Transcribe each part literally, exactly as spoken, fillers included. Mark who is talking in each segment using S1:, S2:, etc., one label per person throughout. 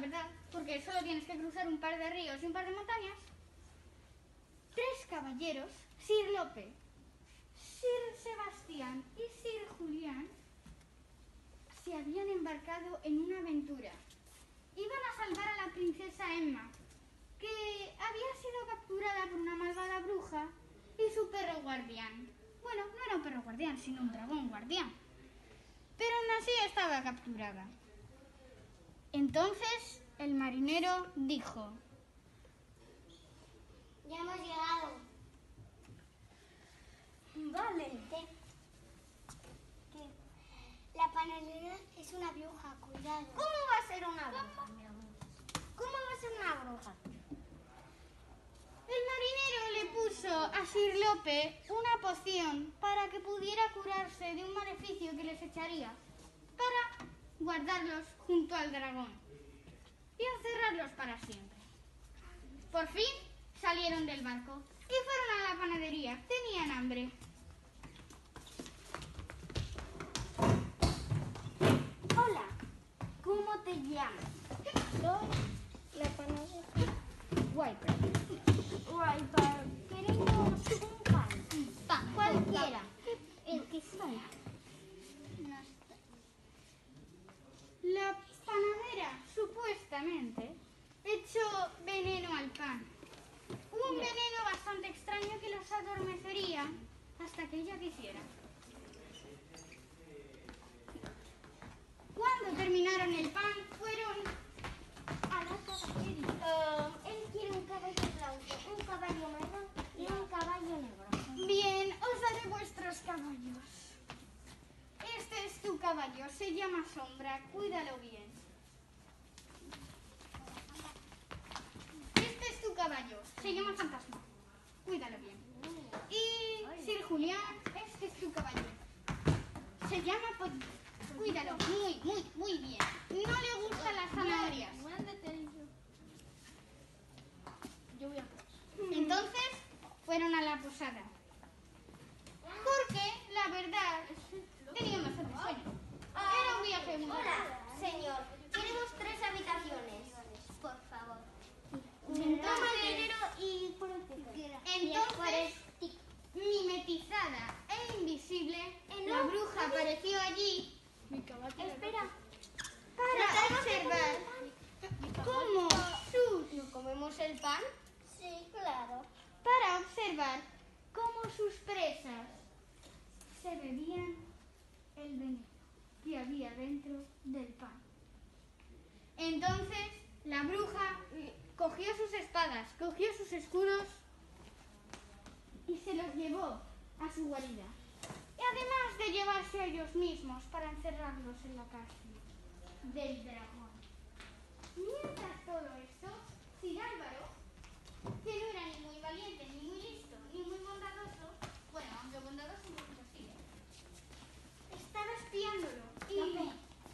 S1: verdad, porque solo tienes que cruzar un par de ríos y un par de montañas, tres caballeros, Sir Lope, Sir Sebastián y Sir Julián, se habían embarcado en una aventura. Iban a salvar a la princesa Emma, que había sido capturada por una malvada bruja y su perro guardián. Bueno, no era un perro guardián, sino un dragón guardián. Pero aún así estaba capturada. Entonces el marinero dijo:
S2: Ya hemos llegado.
S3: Vale.
S2: ¿Qué? ¿Qué? La panelera es una bruja, cuidado.
S3: ¿Cómo va a ser una bruja, mi amor? ¿Cómo va a ser una bruja?
S1: El marinero le puso a Sir Lope una poción para que pudiera curarse de un maleficio que les echaría, para guardarlos junto al dragón y encerrarlos para siempre. Por fin salieron del barco y fueron a la panadería. Tenían hambre.
S3: Hola, ¿cómo te llamas?
S2: Soy la panelera.
S3: Wiper. Wiper, queremos un pan.
S1: Pan,
S3: Cualquiera.
S2: El que sea.
S1: La panadera supuestamente echó veneno al pan. Un veneno bastante extraño que los adormecería hasta que ella quisiera. Cuando terminaron el pan, fueron a la caballería.
S2: Uh, él quiere un caballo blanco, un caballo marrón y un caballo negro.
S1: Bien, os daré vuestros caballos. Este es tu caballo, se llama Sombra, cuídalo bien. Este es tu caballo, se llama Fantasma, cuídalo bien. Y Sir Julián, este es tu caballo, se llama Pollito, cuídalo muy, muy, muy bien. No le gustan las zanahorias.
S3: Yo voy a...
S1: Entonces fueron a la posada. Porque, la verdad, tenían bastante sueño. Era un viaje muy largo.
S2: Hola, señor. Queremos tres habitaciones. Por favor.
S1: Entonces,
S2: Toma el dinero y...
S1: entonces, mimetizada e invisible, la bruja apareció allí
S2: Espera.
S1: para observar cómo sus,
S2: ¿No comemos el pan? Sí, claro.
S1: para observar cómo sus presas se bebían el veneno que había dentro del pan. Entonces la bruja cogió sus espadas, cogió sus escudos y se los llevó a su guarida. Y además de llevarse a ellos mismos para encerrarlos en la cárcel del dragón. Mientras todo esto, Sir Álvaro, que no era ni muy valiente, ni muy listo, ni muy bondadoso, bueno, aunque bondadoso un poquito sí, estaba espiándolo y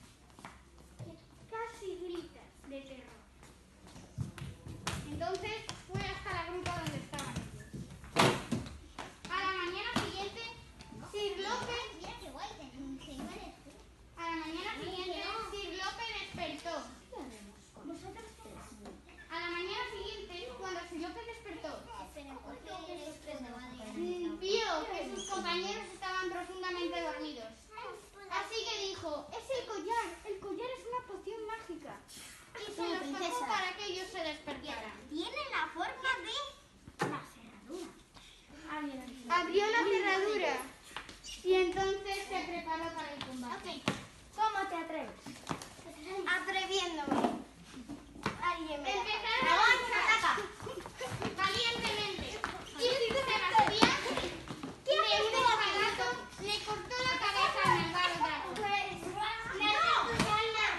S1: casi grita de terror. Entonces fue hasta la gruta donde estaban ellos. A la mañana siguiente, Sir Lope, a la mañana siguiente, Sir Lope despertó. A la mañana siguiente, cuando Sir Lope despertó, vio que sus compañeros estaban profundamente dormidos. Así que dijo: es el collar, el collar es una poción mágica. Y se los pasó para que ellos se despertaran.
S2: Tiene la forma de la cerradura.
S1: Abrió la cerradura y entonces se preparó para el combate.
S2: ¿Cómo te atreves? Atreviéndome. Alguien me
S1: Empezaron
S2: ataca.
S1: valientemente. Y Sebastián, de un espadazo, le cortó la cabeza al malvado dragón. Le arrancó sus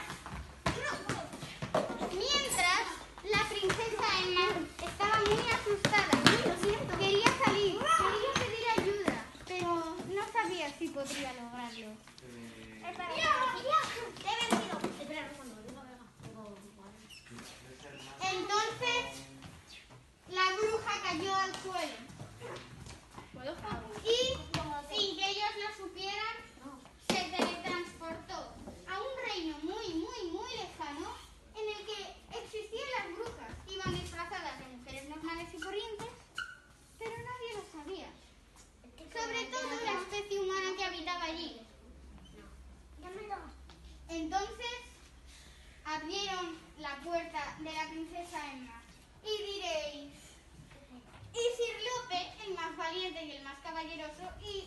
S1: almas. Mientras, la princesa Emma estaba muy asustada. Quería salir, quería pedir ayuda, pero no sabía si podría lograrlo.
S2: Espera, te he vencido. Espera,
S1: Entonces, la bruja cayó al suelo. Y, sin que ellos lo supieran, se teletransportó a un reino muy, muy, muy lejano en el que rey, el más caballeroso, y